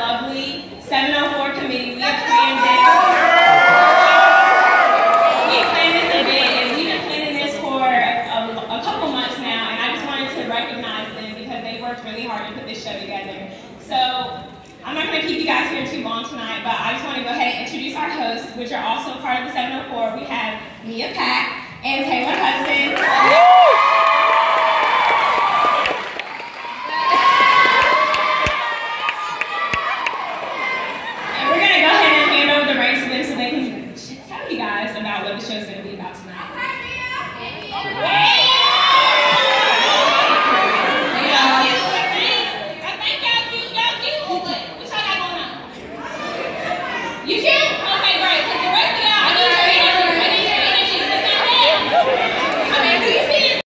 lovely 704 committee. We have planned this. We planned this event, and we've been planning this for a couple months now, and I just wanted to recognize them because they worked really hard to put this show together. So I'm not going to keep you guys here too long tonight, but I just want to go ahead and introduce our hosts, which are also part of the 704. We have Mia Pack and Taylor Hudson.